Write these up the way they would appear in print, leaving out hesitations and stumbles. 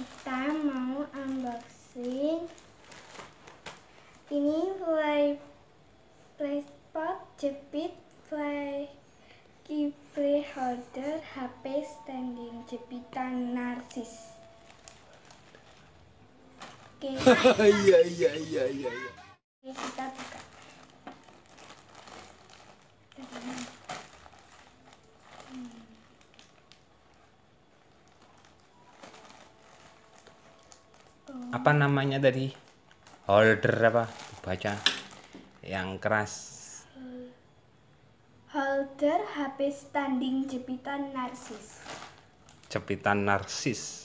Kita mau unboxing ini Playspot jepit keyframe holder HP standing jepitan narsis. Oke. Iya. Oke, kita buka. Apa namanya tadi? Holder apa? Baca yang keras. Holder HP standing jepitan narsis. Jepitan narsis.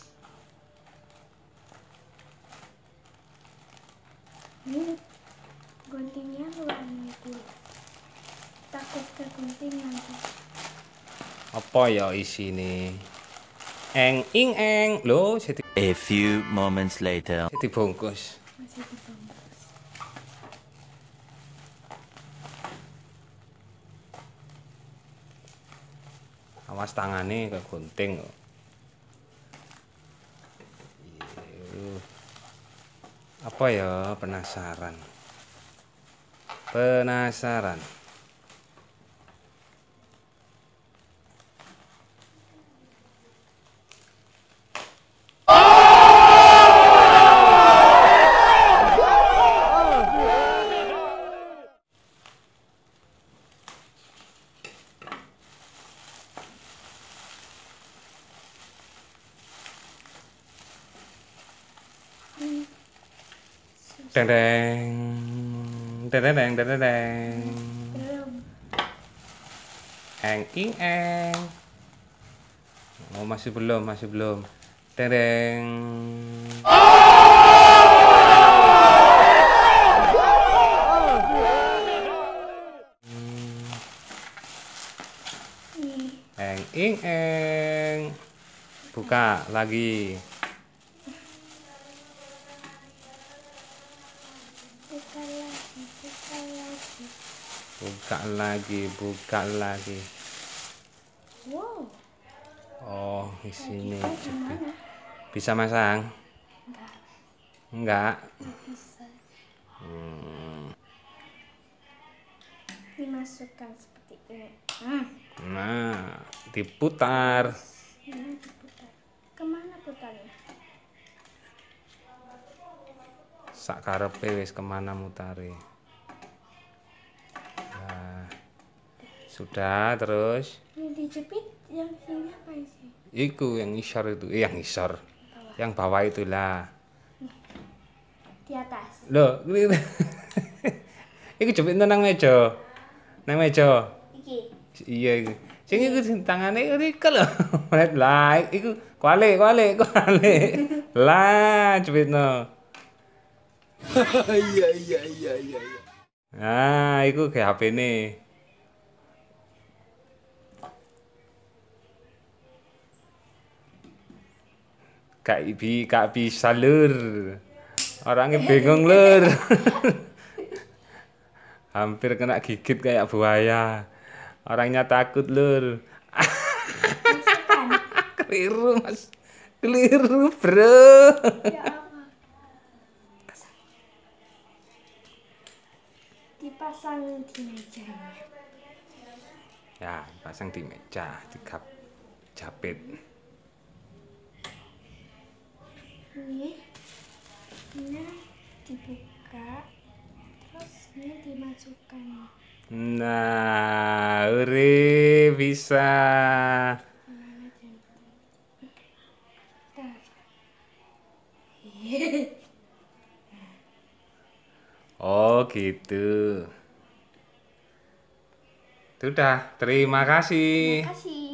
Ini guntingnya warna kulit. Takut kegunting nanti. Apa ya isine? Eng ing eng. Loh, A few moments later. dibungkus. Masih dibungkus. Awas tangane kegunting kok. Apa ya? Penasaran. Deng. Belum. Eng ing eng. Oh, masih belum. Deng. Nih. Eng ing eng. Buka lagi. Buka lagi. Wow. Oh, di sini. Kita gimana? Bisa masang? Enggak. Nggak bisa. Dimasukkan seperti ini. Nah, diputar. Ini diputar. Kemana putarnya? Sak karepe wis kemana mutare. Nah, sudah terus. Ini dijepit yang sini apa sih? Iku yang isor itu, yang isor. Yang bawah itulah. Di atas. Loh, ini. Iku jepit nang meja. Nang meja. Iki. Iya iku. Sing iku tangane iku lho. Lah, iku kualik. Lah, jepitno. Iya. Nah, iku kayak HP-ne. Kak bisa lur. Orangnya bingung lur. Hampir kena gigit kayak buaya. Orangnya takut lur. Masukkan. Keliru mas. Keliru bro. Ya apa? Dipasang di mejanya. Ya, pasang di meja, japit. Ini dibuka, terus ini dimasukkan. Nah, uri bisa. Oh gitu. Sudah, terima kasih. Terima kasih.